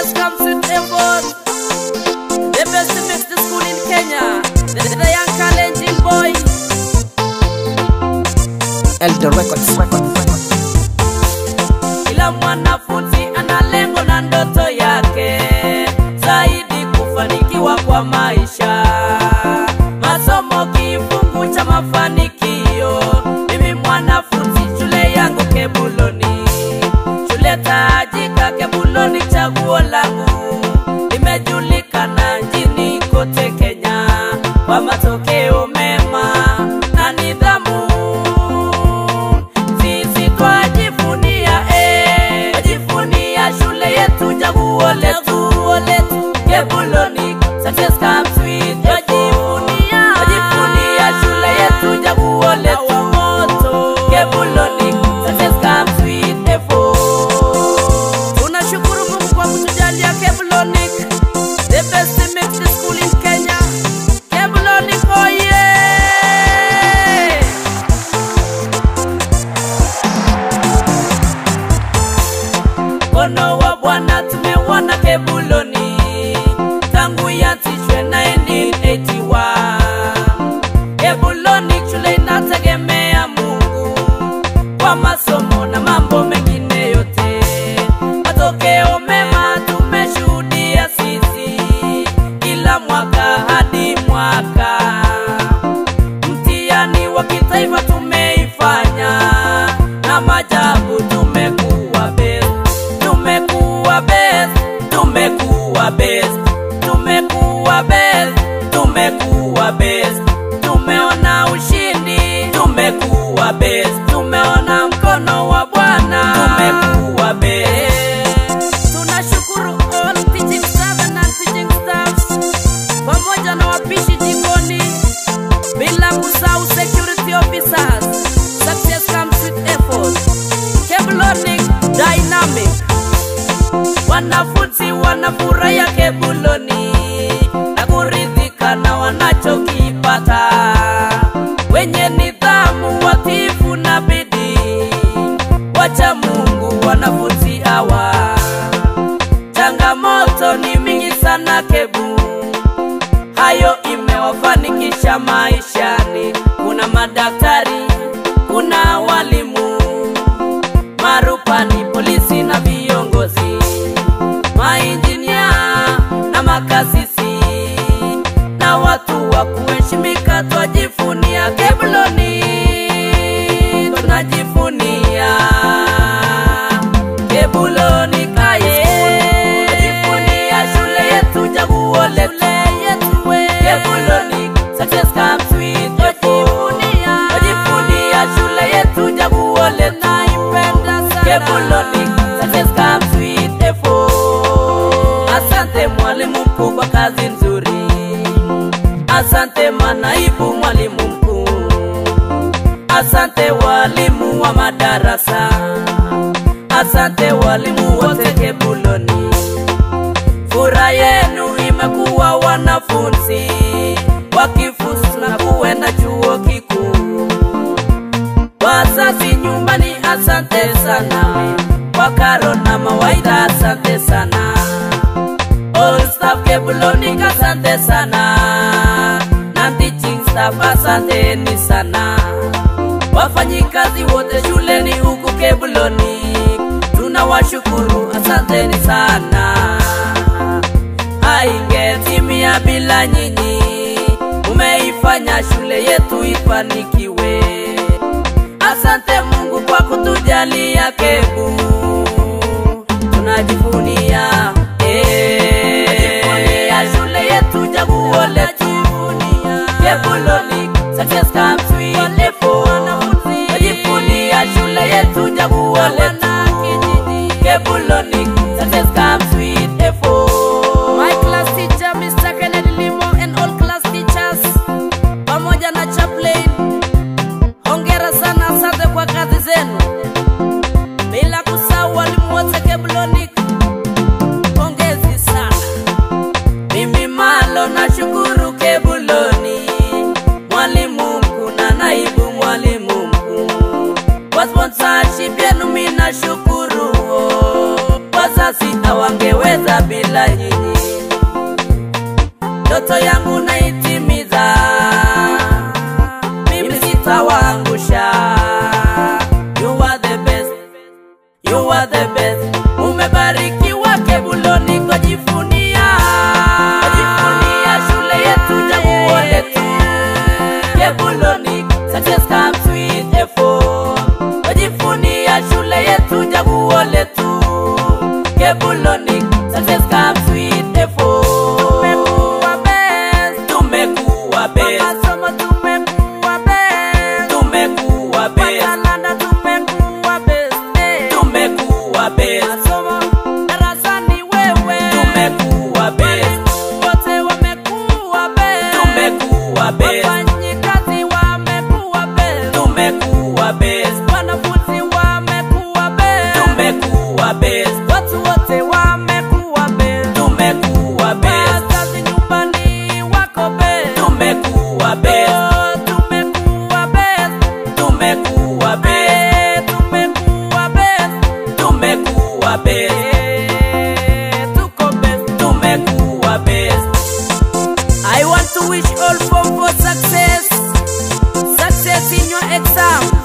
Success comes with effort. The best mix the school in Kenya. The young challenging boy. Elder Records. Kila mwanafunzi ana lengo na ndoto yake, zaidi kufanikiwa kwa maisha. Masomo kifungu cha mafanikio. Mimi mwanafunzi shule yangu Kebuloni, shule tajika Kebuloni chaguo langu. Nimejulikana nchini kote Kenya kwa matokeo mema na nidhamu. Sisi twajivunia twajivunia shule yetu chaguo letu Kebuloni. Success comes with twajivunia shule yetu chaguo letu Kebuloni. Success comes with effort. Tunashukuru Mungu kwa kutujalia Kebuloni, the best mixed school in Kenya. Kebuloni koye. Mkono wa Bwana tumeona Kebuloni tangu ianzishwe 1981. Kebuloni shule inategemea Mungu kwa masomo na mambo mengine yote. Matokeo mema tumeshuhudia sisi kila mwaka hadi mwaka. Mtihani wa kitaifa tumeifanya na majabu tumekuwa best. Tumekuwa best, tumekuwa best, tumekuwa best, tumekuwa best. Tumeona ushindi, tumekuwa best. Tumeona mkono wa Bwana, tumekuwa best. Tunashukuru all teaching staff and non-teaching staffs, pamoja na wapishi jikoni, bila kusahau security officers. Success comes with effort. Kebuloni dynamic. Wanafunzi wanafurahia Kebuloni na kuridhika na wanachokipata. Wenye nidhamu, watifu na bidii, wacha Mungu wanafunzi hawa. Changamoto ni mingi sana Kebu, hayo imewafanikisha maishani. Kuna madaktari, kuna walimu, marupani, polisi na viongozi, mainjinia na makasisi na watu wa kuheshimika. Twajivunia Kebuloni, tunajivunia Kebuloni kaye. Twajivunia shule yetu chaguo letu Kebuloni. Success comes with effort. Twajivunia shule yetu chaguo letu Kebuloni. Success comes with effort. Asante mwalimu mkuu kwa kazi nzuri. Asante manaibu mwalimu mkuu. Asante walimu wa madarasa. Asante walimu wote Kebuloni. Furaha yenu imekuwa wanafunzi wakifuzu na kuenda chuo kikuu. Wazazi nyumbani asante sana, kwa karo na mawaidha asante sana. All staff Kebuloni asante sana, non-teaching staff asanteni sana. Wafanyikazi wote shuleni huku Kebuloni tunawashukuru, asanteni sana. Haingetimia bila nyinyi, umeifanya shule yetu ifanikiwe. Asante Mungu kwa kutujalia Kebu, tunajivunia shule yetu chaguo letu Kebuloni. Success comes with effort. Tunajivunia shule yetu chaguo letu Kebuloni. Success comes with effort. My class teacher Mr. Kennedy Limo and all class teachers pamoja na chaplain, hongera sana, asante kwa kazi zenu. Bila kusahau walimu wote Kebuloni, hongezi sana. Mimi malo na shukuru Kebuloni, mwalimu mkuu na naibu mwalimu mkuu. Kwa sponsorship yenu mimi nashukuru. Kwa wazazi hawangeweza bila nyinyi. Ndoto yangu naitimiza, mimi sitawaangusha. You are the best, you are the best. Umebarikiwa Kebuloni kwa jifunia, jifunia shule yetu chaguo letu. Kebuloni success comes with effort. Jifunia shule yetu chaguo letu. Kebuloni success comes with effort. Tumekuwa best, tumekuwa best. Masomo tumekuwa best, tumekuwa best. Talanta tumekuwa best, tumekuwa best. Masomo darasani wewe, tumekuwa best. Wote wamekuwa best, tumekuwa best. Wafanyikazi wamekuwa best, tumekuwa best. Wanafunzi wamekuwa best, tumekuwa best. Watu wote wamekuwa best, tumekuwa best. Wazazi nyumbani wako best, tumekuwa best. Tumekuwa best, tumekuwa best. Tumekuwa best, tumekuwa best. Tuko best, tumekuwa best. I want to wish all form for success, success in your exam.